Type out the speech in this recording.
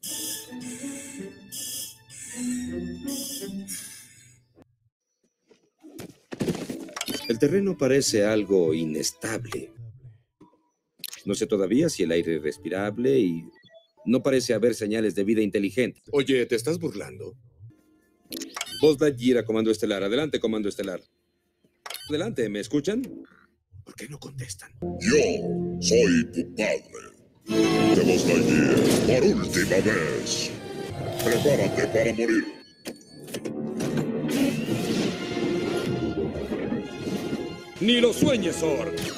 El terreno parece algo inestable. No sé todavía si el aire es respirable y no parece haber señales de vida inteligente. Oye, ¿te estás burlando? Buzz Lightyear a Comando Estelar. Adelante, Comando Estelar. Adelante, ¿me escuchan? ¿Por qué no contestan? Yo soy tu padre. Te Buzz Lightyear por última vez. Prepárate para morir. ¡Ni lo sueñes, Zorg!